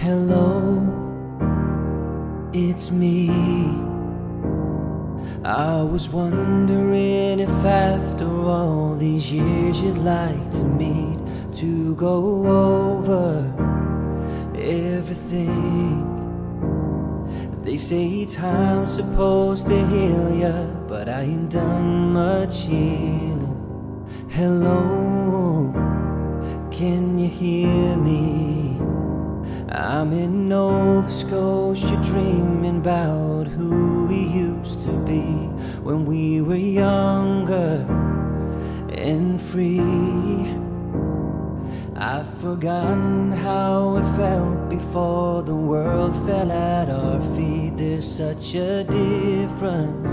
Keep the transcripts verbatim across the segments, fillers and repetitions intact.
Hello, it's me. I was wondering if after all these years you'd like to meet, to go over everything. They say time's supposed to heal ya, but I ain't done much healing. Hello, can you hear me? I'm in Nova Scotia dreaming about who we used to be when we were younger and free. I've forgotten how it felt before the world fell at our feet. There's such a difference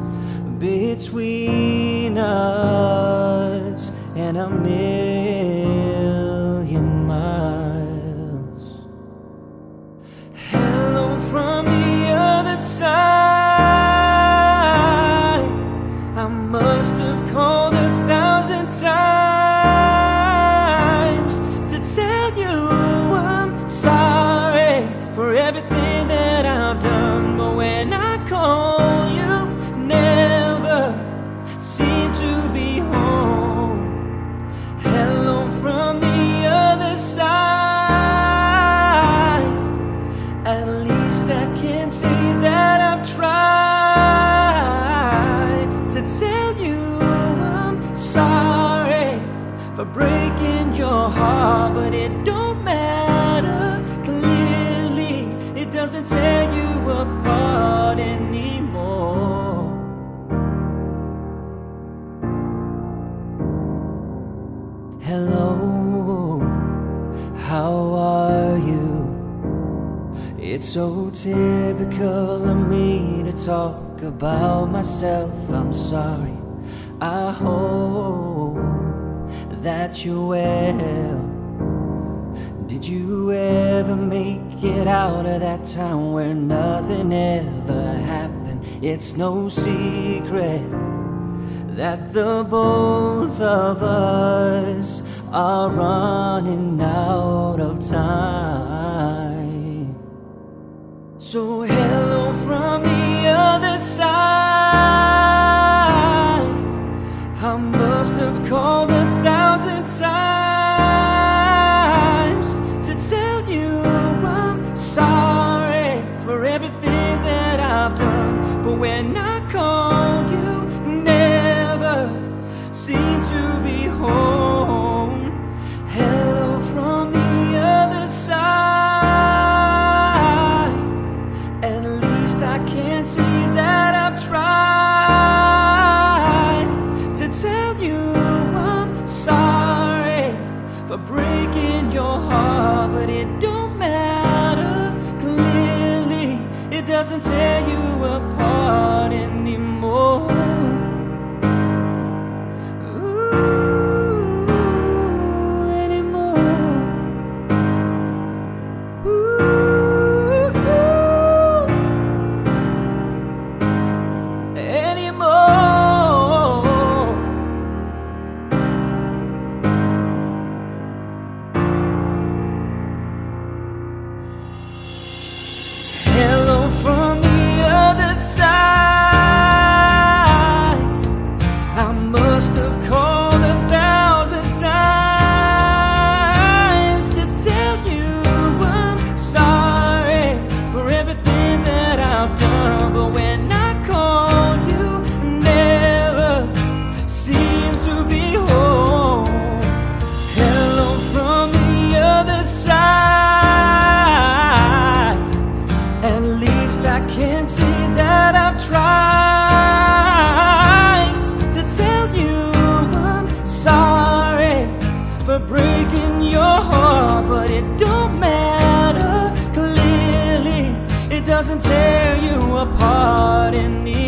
between us and a million miles. Hello from the other side. I must have called a thousand times to tell you I'm sorry for everything that I've done, but when I call you, never seem to be home. Hello from the other side. At least I can say that I've tried to tell you I'm sorry for breaking your heart, but it don't matter. Clearly, it doesn't tear you apart anymore. Hello, how are you? It's so typical of me to talk about myself. I'm sorry. I hope that you're well. Did you ever make it out of that time where nothing ever happened? It's no secret that the both of us are running out of time. So hello from the other side. I must have called a thousand times to tell you I'm sorry for everything that I've done, but when I call you, never seem to be home. Hello from the other side. At least I can see that I've tried to tell you I'm sorry for breaking your heart, but it don't matter. Clearly, it doesn't tear you apart anymore. Breaking your heart, but it don't matter. Clearly, it doesn't tear you apart anymore.